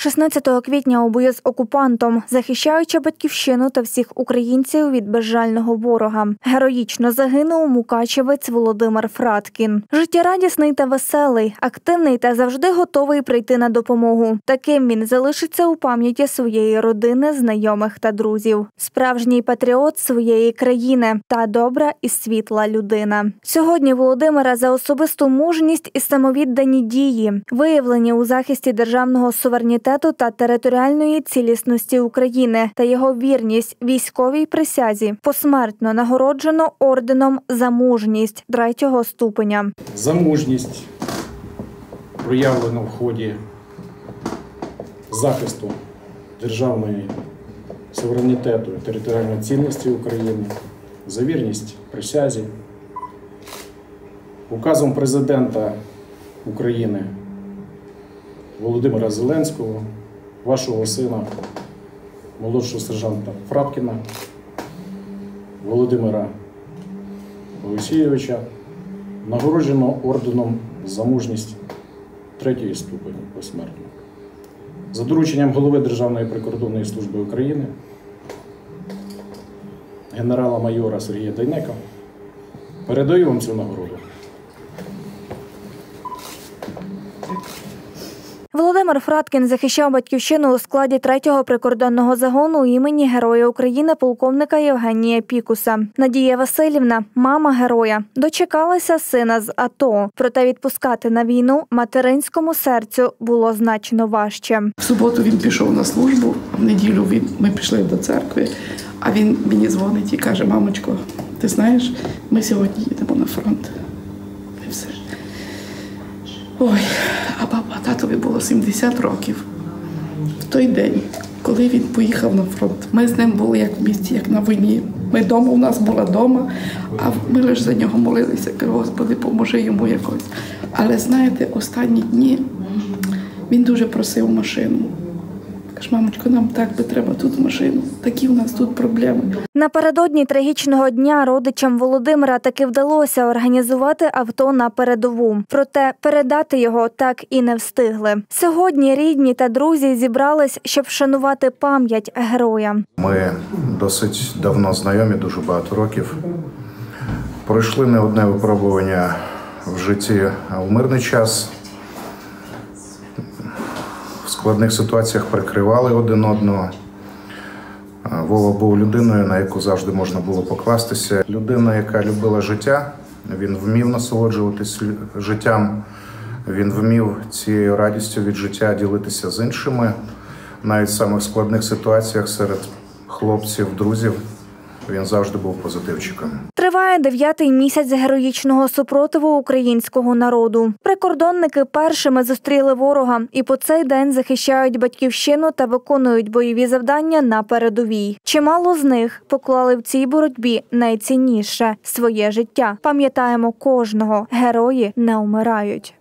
16 квітня у бою з окупантом, захищаючи батьківщину та всіх українців від безжального ворога. Героїчно загинув мукачевець Володимир Фраткін. Життєрадісний та веселий, активний та завжди готовий прийти на допомогу. Таким він залишиться у пам'яті своєї родини, знайомих та друзів. Справжній патріот своєї країни та добра і світла людина. Сьогодні Володимира за особисту мужність і самовіддані дії, виявлені у захисті державного суверенітету та територіальної цілісності України та його вірність військовій присязі посмертно нагороджено орденом «За мужність» 3-го ступеня. За мужність, проявлено в ході захисту державної суверенітету і територіальної цілісності України, за вірність присязі, указом президента України Володимира Зеленського, вашого сина, молодшого сержанта Фраткіна, Володимира Олексійовича, нагороджено орденом «За мужність» 3-ї ступені посмертно. За дорученням голови Державної прикордонної служби України, генерала-майора Сергія Дейнека, передаю вам цю нагороду. Володимир Фраткін захищав батьківщину у складі 3-го прикордонного загону імені Героя України полковника Євгенія Пікуса. Надія Василівна, мама героя, дочекалася сина з АТО. Проте відпускати на війну материнському серцю було значно важче. В суботу він пішов на службу, в неділю ми пішли до церкви, а він мені дзвонить і каже: мамочко, ти знаєш, ми сьогодні їдемо на фронт. І все. Ой, а татові було 70 років. В той день, коли він поїхав на фронт, ми з ним були як в місті, як на війні. Ми вдома, у нас була вдома, а ми лише за нього молилися, Господи, поможи йому якось. Але знаєте, останні дні він дуже просив машину. Каже: мамочко, нам так би треба тут машину, такі у нас тут проблеми. Напередодні трагічного дня родичам Володимира таки вдалося організувати авто на передову. Проте передати його так і не встигли. Сьогодні рідні та друзі зібрались, щоб вшанувати пам'ять героя. Ми досить давно знайомі, дуже багато років. Пройшли не одне випробування в житті в мирний час. В складних ситуаціях прикривали один одного. Вова був людиною, на яку завжди можна було покластися. Людина, яка любила життя, він вмів насолоджуватись життям, він вмів цією радістю від життя ділитися з іншими. Навіть в самих складних ситуаціях серед хлопців, друзів він завжди був позитивчиком. Триває 9-й місяць героїчного супротиву українського народу. Прикордонники першими зустріли ворога і по цей день захищають батьківщину та виконують бойові завдання на передовій. Чимало з них поклали в цій боротьбі найцінніше – своє життя. Пам'ятаємо кожного. Герої не вмирають.